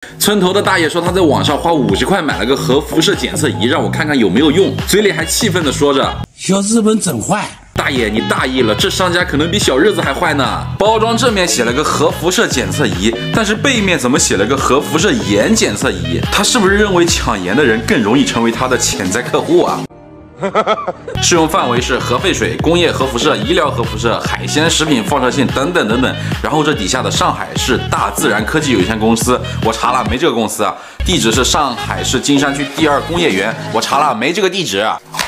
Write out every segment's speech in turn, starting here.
村头的大爷说他在网上花50块买了个核辐射检测仪，让我看看有没有用，嘴里还气愤地说着：“ 小日本真坏。” 大爷，你大意了，这商家可能比小日子还坏呢。包装正面写了个核辐射检测仪，但是背面怎么写了个核辐射盐检测仪？他是不是认为抢盐的人更容易成为他的潜在客户啊？适用范围是核废水、工业核辐射、医疗核辐射、海鲜食品放射性等等等等。然后这底下的上海市大自然科技有限公司，我查了没这个公司啊，地址是上海市金山区第2工业园，我查了没这个地址。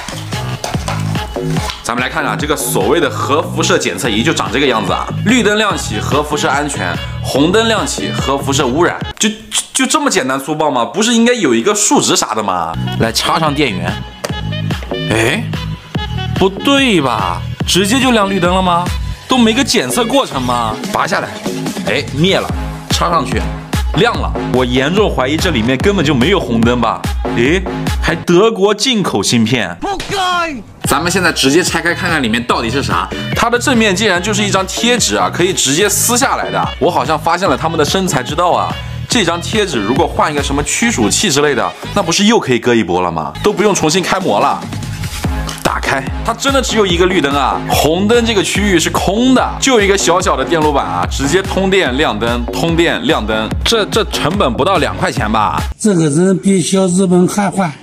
咱们来看看这个所谓的核辐射检测仪就长这个样子啊，绿灯亮起核辐射安全，红灯亮起核辐射污染，就这么简单粗暴吗？不是应该有一个数值啥的吗？来插上电源，哎，不对吧？直接就亮绿灯了吗？都没个检测过程吗？拔下来，哎，灭了，插上去，亮了。我严重怀疑这里面根本就没有红灯吧？诶，还德国进口芯片，不该。咱们现在直接拆开看看里面到底是啥。它的正面竟然就是一张贴纸啊，可以直接撕下来的。我好像发现了他们的生财之道啊。这张贴纸如果换一个什么驱鼠器之类的，那不是又可以割一波了吗？都不用重新开模了。打开，它真的只有一个绿灯啊，红灯这个区域是空的，就一个小小的电路板啊，直接通电亮灯，通电亮灯，这成本不到2块钱吧？ 这个人比小日本还坏。